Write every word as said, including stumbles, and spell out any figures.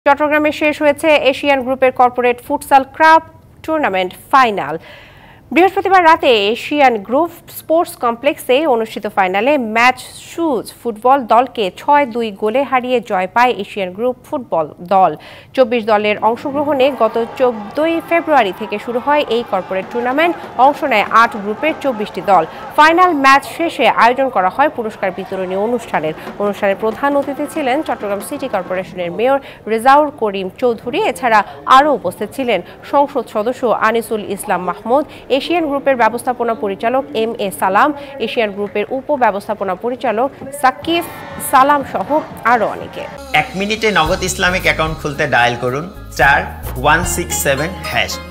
চট্টগ্রামে শেষ হয়েছে এশিয়ান গ্রুপের corporate futsal cup tournament final. বৃহস্পতিবার রাতে এশিয়ান গ্রুপ স্পোর্টস কমপ্লেক্সে অনুষ্ঠিত ফাইনালে ম্যাচ শুজ ফুটবল দলকে ছয় দুই গোলে হারিয়ে জয় পায় এশিয়ান গ্রুপ ফুটবল দল। চব্বিশ দলের অংশগ্রহণে গত চোদ্দই ফেব্রুয়ারি থেকে শুরু হয় এই কর্পোরেট টুর্নামেন্ট। অংশ নেয় আট গ্রুপের চব্বিশটি দল। ফাইনাল ম্যাচ শেষে আয়োজন করা হয় পুরস্কার বিতরণী অনুষ্ঠানের। অনুষ্ঠানের প্রধান অতিথি ছিলেন চট্টগ্রাম সিটি কর্পোরেশনের মেয়র রেজাউল করিম চৌধুরী। এছাড়া আরও উপস্থিত ছিলেন সংসদ সদস্য আনিসুল ইসলাম মাহমুদ, এশিয়ান গ্রুপের ব্যবস্থাপনা পরিচালক এম এ সালাম, এশিয়ান গ্রুপের উপ ব্যবস্থাপনা পরিচালক সাকিব সালাম সহ আরও অনেকে। এক মিনিটে নগদ ইসলামিক অ্যাকাউন্ট খুলতে ডায়াল করুন চার ওয়ান সিক্স সেভেন হ্যাশ।